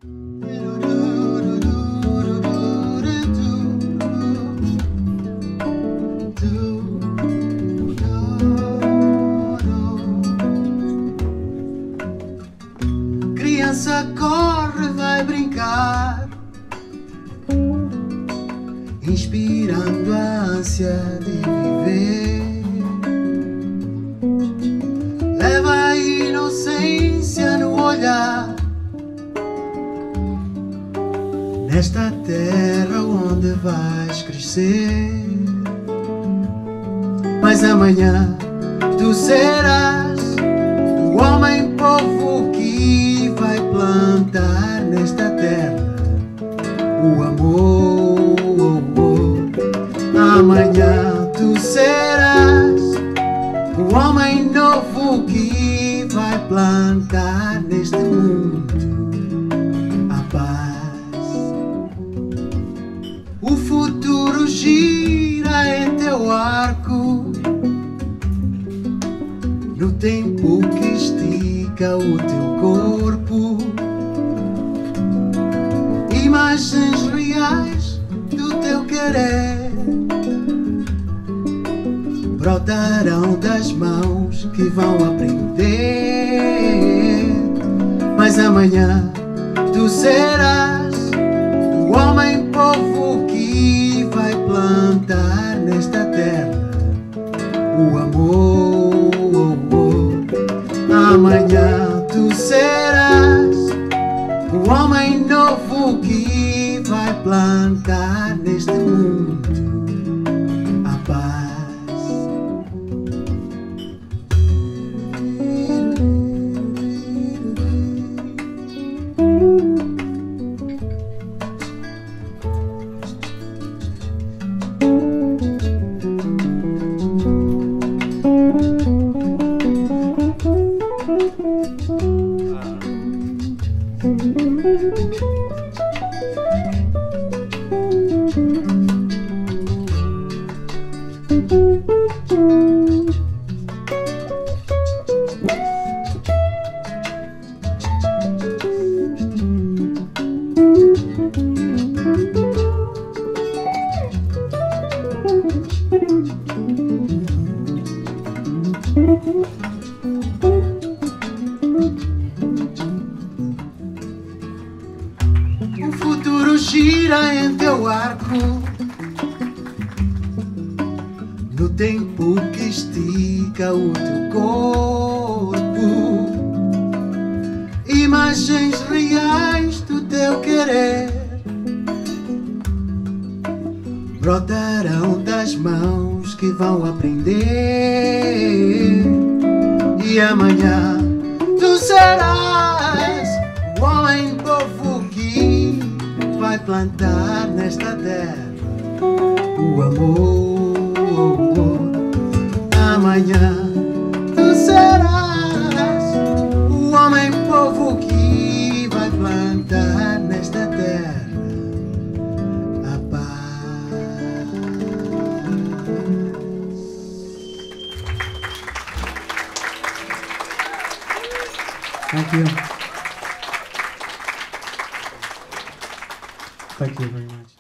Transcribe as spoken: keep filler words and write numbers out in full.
Criança corre, vai brincar, inspirando a ânsia de viver. Leva a inocência no olhar, nesta terra onde vais crescer. Mas amanhã tu serás o homem povo que vai plantar nesta terra o amor. Amanhã tu serás o homem novo que vai plantar neste mundo a paz. O futuro gira em teu arco, no tempo que estica o teu corpo. Imagens reais do teu querer brotarão das mãos que vão aprender. Mas amanhã tu serás o homem povo que vai plantar nesta terra o amor. Amanhã tu serás o homem novo que vai plantar neste mundo a paz. O futuro gira em teu arco, no tempo que estica o teu corpo. Imagens reais do teu querer brotarão das mãos que vão aprender. E amanhã tu serás o homem povo que vai plantar nesta terra o amor. Amanhã tu serás o homem povo que vai plantar nesta terra a paz. Thank you. Thank you very much.